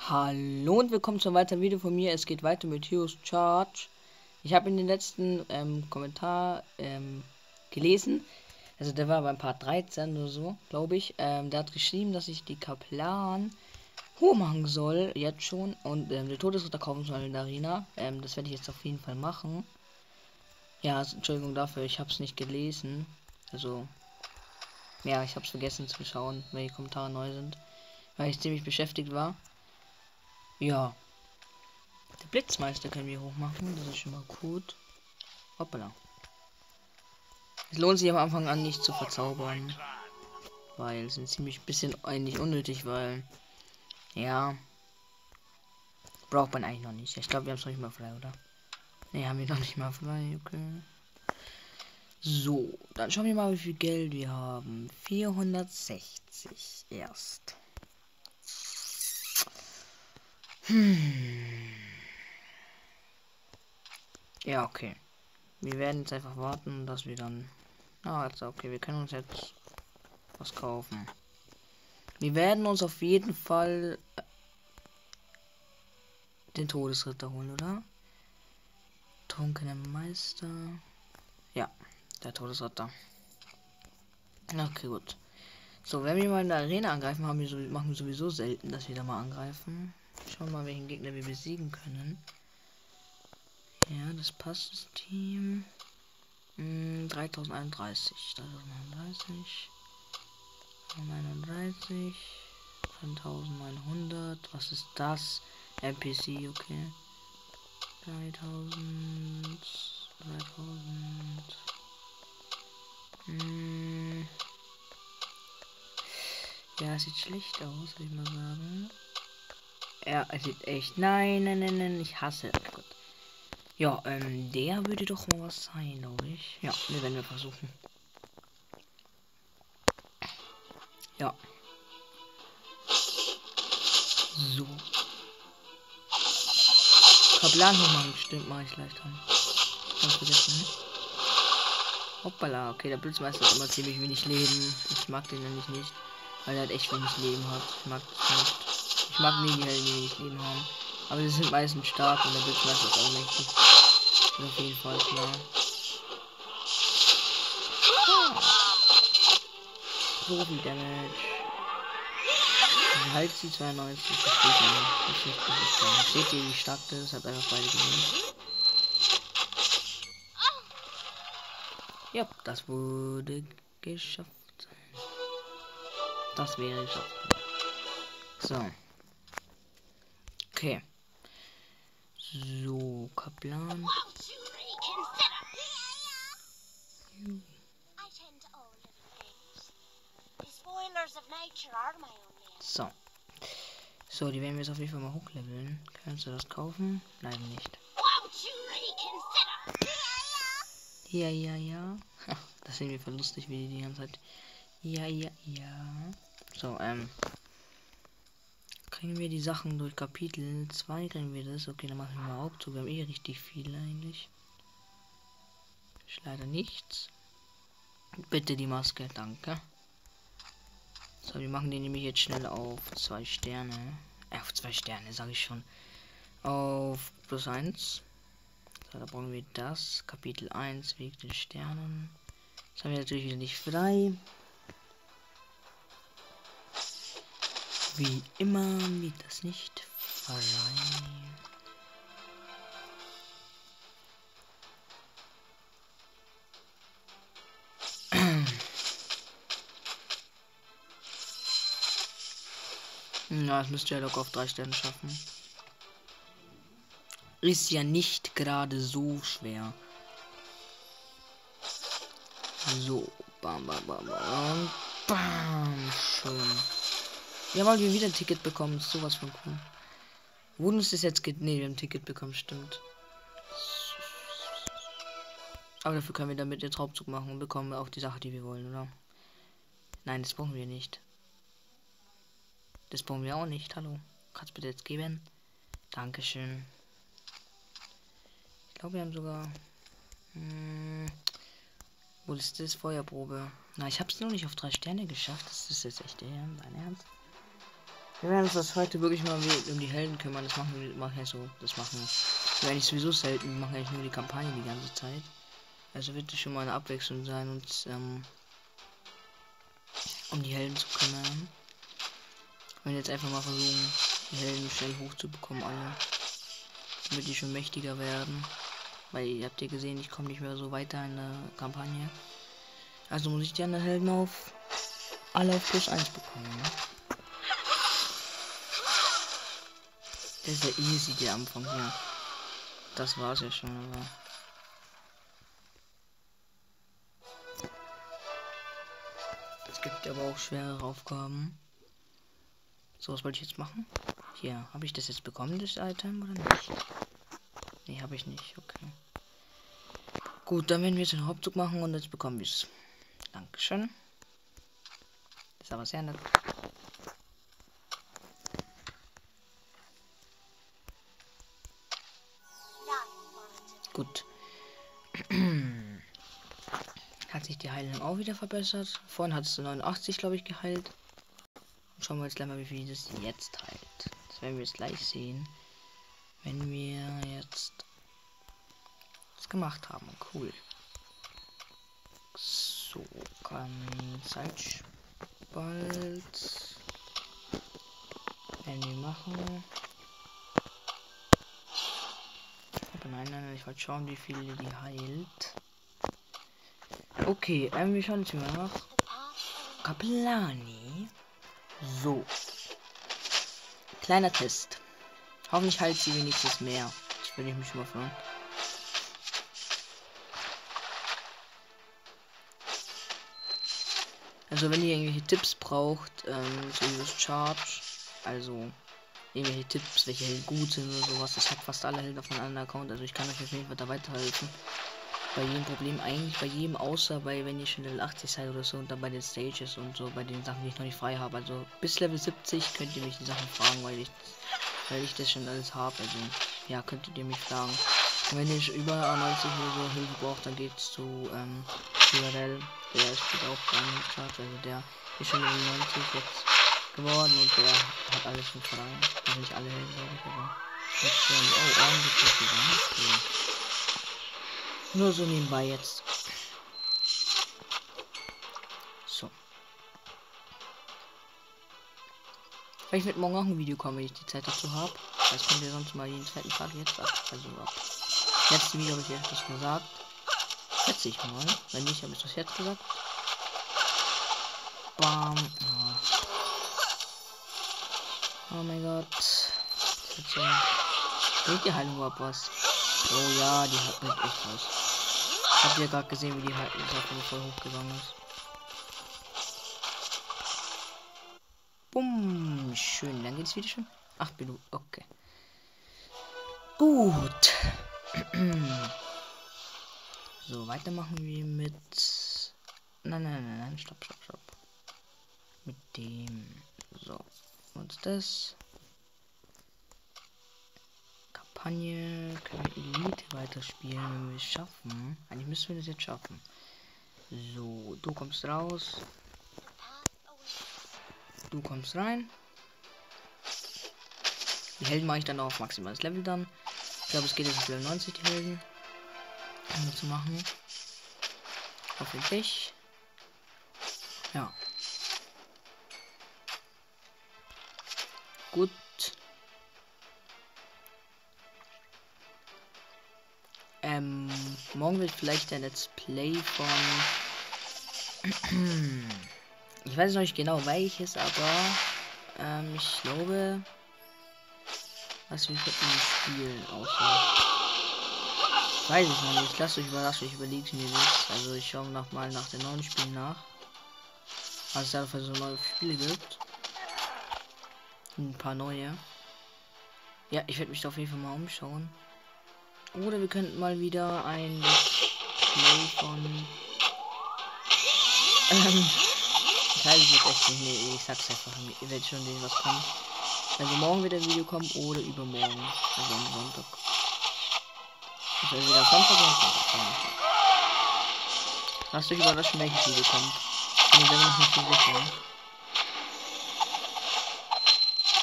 Hallo und willkommen zu einem weiteren Video von mir. Es geht weiter mit Heroes Charge. Ich habe in den letzten Kommentar gelesen, also der war beim Part 13 oder so, glaube ich. Der hat geschrieben, dass ich die Kaplan hoch machen soll, jetzt schon, und den Todesritter kaufen soll in der Arena. Das werde ich jetzt auf jeden Fall machen. Ja, also, Entschuldigung dafür, ich habe es nicht gelesen. Also, ja, ich habe es vergessen zu schauen, welche Kommentare neu sind, weil ich ziemlich beschäftigt war. Ja. Der Blitzmeister können wir hochmachen, das ist schon mal gut. Hoppala. Es lohnt sich am Anfang an nicht zu verzaubern. Weil es sind ziemlich bisschen eigentlich unnötig, weil. Ja. Braucht man eigentlich noch nicht. Ich glaube, wir haben es noch nicht mal frei, oder? Ne, haben wir noch nicht mal frei, okay. So, dann schauen wir mal, wie viel Geld wir haben. 460 erst. Ja, okay. Wir werden jetzt einfach warten, dass wir dann... Ah, jetzt okay, wir können uns jetzt was kaufen. Wir werden uns auf jeden Fall den Todesritter holen, oder? Trunkener Meister. Ja, der Todesritter. Okay, gut. So, wenn wir mal in der Arena angreifen, machen wir sowieso selten, dass wir da mal angreifen. Schauen wir mal, welchen Gegner wir besiegen können. Ja, das passt, das Team. 3031. 3031. 39. 1900. Was ist das? NPC, okay. 3000. 3000. Ja, es sieht schlecht aus, würde ich mal sagen. Ja, es sieht echt. Nein, ich hasse. Oh Gott. Ja, der würde doch mal was sein, glaube ich. Ja, wir werden versuchen. Ja. So. Kaplan machen, stimmt, mache ich leicht an. Ganz vergessen. Hoppala, okay, der Blitzmeister hat immer ziemlich wenig Leben. Ich mag den nämlich nicht, weil er halt echt wenig Leben hat. Ich mag das nicht. Ich mag nie die Helden, die wenig Leben haben. Aber sie sind meistens stark und der Blitzmeister ist auch mächtig. Ist auf jeden Fall klar. So viel Damage. Halt sie 92, das steht nicht. Das seht ihr, wie stark das ist, hat einfach beide gesehen. Ja, das wurde geschafft. Das wäre geschafft. So. Okay. So, Kaplan. So. So, die werden wir jetzt auf jeden Fall mal hochleveln. Kannst du das kaufen? Nein, nicht. Ja. Das sehen wir voll lustig, wie die ganze Zeit. Ja. So, kriegen wir die Sachen durch Kapitel 2, kriegen wir das. Okay, dann machen wir mal Hauptzug. Wir haben eh richtig viele eigentlich. Ist leider nichts. Bitte die Maske, danke. So, wir machen den nämlich jetzt schnell auf 2 Sterne. Auf 2 Sterne, sage ich schon. Auf +1. So, da brauchen wir das. Kapitel 1, Weg den Sternen. Das haben wir natürlich wieder nicht frei. Wie immer wird das nicht frei. Ja, das müsst ihr ja locker auf 3 Sterne schaffen. Ist ja nicht gerade so schwer. So, bam. Bam, schön. Ja, weil wir wieder ein Ticket bekommen, ist sowas von cool. Wo uns das jetzt geht? Ne, wir haben ein Ticket bekommen, stimmt. Aber dafür können wir damit jetzt Hauptzug machen und bekommen auch die Sache, die wir wollen, oder? Nein, das brauchen wir nicht. Das brauchen wir auch nicht. Hallo. Kannst bitte jetzt geben? Dankeschön. Ich glaube, wir haben sogar... wo ist das? Feuerprobe. Na, ich habe es noch nicht auf 3 Sterne geschafft. Das ist jetzt echt dein Ernst. Wir werden uns das heute wirklich mal um die Helden kümmern. Das machen wir wir eigentlich sowieso selten. Wir machen eigentlich nur die Kampagne die ganze Zeit. Also wird es schon mal eine Abwechslung sein, uns um die Helden zu kümmern. Und jetzt einfach mal versuchen, die Helden schnell hochzubekommen, alle. Damit die schon mächtiger werden. Weil ihr habt ja gesehen, ich komme nicht mehr so weiter in der Kampagne. Also muss ich die anderen Helden alle auf plus 1 bekommen. Ne? Das ist ja easy, der Anfang hier. Das war's ja schon, aber. Es gibt aber auch schwerere Aufgaben. So, was wollte ich jetzt machen? Hier, habe ich das jetzt bekommen, das Item, oder nicht? Nee, habe ich nicht, okay. Gut, dann werden wir jetzt den Hauptzug machen und jetzt bekommen wir es. Dankeschön. Das ist aber sehr nett. Gut. Hat sich die Heilung auch wieder verbessert. Vorhin hat es 89, glaube ich, geheilt. Und schauen wir jetzt gleich mal, wie viel das jetzt heilt. Das werden wir jetzt gleich sehen. Wenn wir jetzt das gemacht haben. Cool. So, kann Zeitspalt. Wenn wir machen. Aber nein, ich wollte schauen, wie viele die heilt. Okay, wir schauen jetzt mal nach. Kapelani. So. Kleiner Test. Hoffentlich heilt sie wenigstens mehr. Das würde ich mich schon mal fragen. Also wenn ihr irgendwelche Tipps braucht, so das Charge, also irgendwelche Tipps, welche Helden gut sind oder sowas, ich habe fast alle Helden auf meinem anderen Account, also ich kann euch auf jeden Fall da weiterhelfen. Bei jedem Problem, eigentlich bei jedem, außer bei, wenn ihr schon Level 80 seid oder so, und dann bei den Stages und so, bei den Sachen, die ich noch nicht frei habe. Also bis Level 70 könnt ihr mich die Sachen fragen, weil ich das schon alles habe. Also ja, könntet ihr mich fragen. Und wenn ihr über 90 oder so Hilfe braucht, dann geht's zu Cyril. Der spielt auch beim Charge, also der ist schon Level 90 jetzt geworden und der hat alles schon frei. Also nicht alle Helden, glaube ich, aber jetzt schon. Oh, ordentlich gegangen. Nur so nebenbei jetzt. So. Vielleicht wird morgen auch ein Video kommen, wenn ich die Zeit dazu habe. Das könnt ihr sonst mal jeden zweiten Tag jetzt ab. Also ab. Letzte Video habe ich jetzt gesagt. Schätze ich mal. Wenn nicht, habe ich das jetzt gesagt. Bam. Oh mein Gott. Jetzt so. Bringt die Heilung überhaupt was? Oh ja, die hat mit echt was. Habt ihr gerade gesehen, wie die Heilung voll hochgegangen ist? Bumm. Schön. Dann geht's wieder schon. 8 Minuten. Okay. Gut. So, weitermachen wir mit. Nein. Stopp. Mit dem. So. Und das. Kampagne. Können wir Elite weiterspielen, wenn wir es schaffen. Eigentlich müssen wir das jetzt schaffen. So, du kommst raus. Du kommst rein. Die Helden mache ich dann auch auf maximales Level dann. Ich glaube, es geht jetzt auf Level 90, die Helden. Zu machen. Hoffentlich. Ja. Gut. Morgen wird vielleicht ein Let's Play von. Ich weiß noch nicht genau welches, aber ich glaube. Was wir könnten spielen außer. Weiß ich noch nicht. Lasst euch überraschen, ich überlege mir das. Also ich schaue noch mal nach den neuen Spielen nach. Was es da für so neue Spiele gibt. Ein paar neue. Ja, ich werde mich da auf jeden Fall mal umschauen. Oder wir könnten mal wieder ein Play von. Ich weiß es jetzt echt nicht. Nee, ich sag's einfach. Ihr werdet schon sehen, was kommt. Also morgen wird ein Video kommen oder übermorgen. Also am Sonntag. Also entweder Sonntag oder Sonntag. Lasst euch überraschen, welches Video kommt. Ich bin mir selber noch nicht so sicher.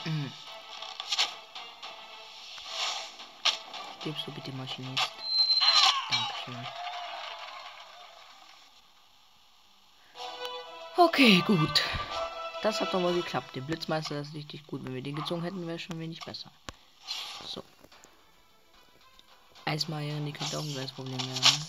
Stirbst du bitte, Maschinist? Dankeschön. Okay, gut. Das hat doch mal geklappt. Der Blitzmeister ist richtig gut. Wenn wir den gezogen hätten, wäre schon wenig besser. So. Eismeier, die könnte auch ein kleines Problem werden.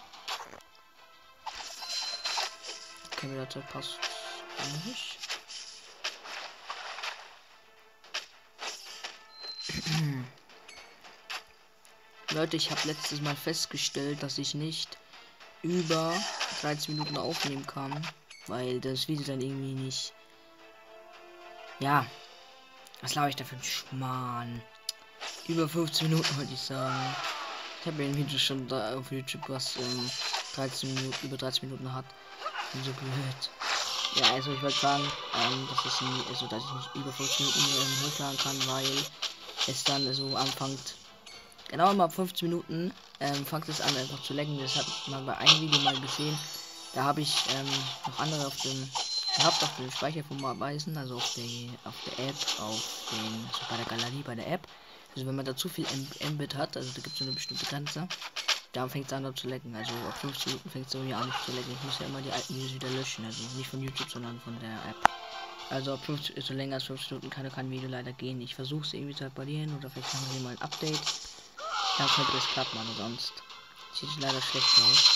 Okay, wieder zur Post. Leute, ich habe letztes Mal festgestellt, dass ich nicht über 13 Minuten aufnehmen kann, weil das Video dann irgendwie nicht. Ja, was glaube ich da für ein Schmarrn? Über 15 Minuten wollte ich sagen. Ich habe ja ein Video schon da auf YouTube, was 13 Minuten, über 13 Minuten hat. Und so blöd. Ja, also ich wollte sagen, dass ich nicht über 15 Minuten hochladen kann, weil es dann so anfängt. Genau mal 15 Minuten fängt es an einfach zu lecken. Das hat man bei einem Video mal gesehen. Da habe ich noch andere auf dem Speicher vom Abweisen, also auf der App, also bei der Galerie, bei der App. Also wenn man da zu viel Mbit hat, also da gibt es so eine bestimmte Grenze, da fängt es an zu lecken. Also ab 15 Minuten fängt es irgendwie an nicht zu lecken. Ich muss ja immer die alten Videos wieder löschen, also nicht von YouTube, sondern von der App. Also ab 15, so länger als 15 Minuten kann kein Video leider gehen. Ich versuche es irgendwie zu reparieren oder vielleicht machen wir mal ein Update. Dann könnte es klappen, aber sonst sieht es leider schlecht aus.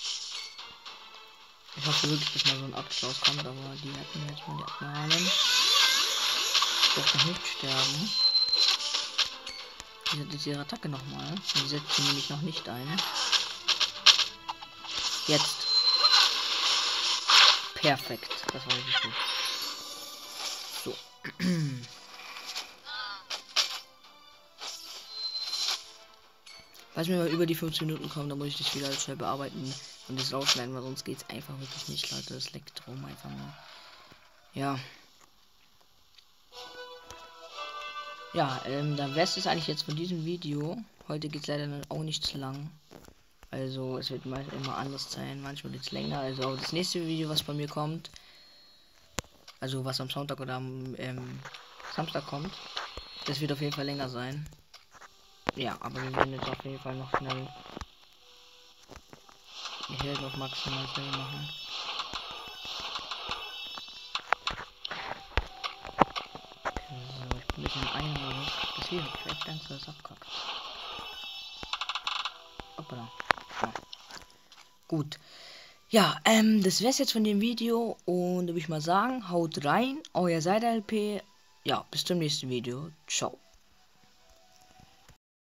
Ich hoffe wirklich, dass mal so ein Update rauskommt, aber die hatten jetzt mal die Abmalen. Ich darf noch nicht sterben. Diese Attacke nochmal. Die setzt sie nämlich noch nicht ein. Jetzt. Perfekt. Das war richtig gut. So. Falls wir mal über die 15 Minuten kommen, dann muss ich das wieder schnell bearbeiten und das rausschneiden, weil sonst geht es einfach wirklich nicht, Leute. Das leckt rum einfach nur. Ja. Ja, dann wäre es eigentlich jetzt von diesem Video. Heute geht es leider auch nicht zu lang. Also es wird mal immer anders sein, manchmal wird es länger. Also das nächste Video, was bei mir kommt, also was am Sonntag oder am Samstag kommt, das wird auf jeden Fall länger sein. Ja, aber wir werden jetzt auf jeden Fall noch schnell hier noch maximal schnell machen. So, ich bin ein bisschen einrollen. Das hier hat vielleicht ganz was abkackt. Hoppala. Ja. Gut. Ja, das wär's jetzt von dem Video und würde ich mal sagen, haut rein, euer Seid-LP. Ja, bis zum nächsten Video. Ciao.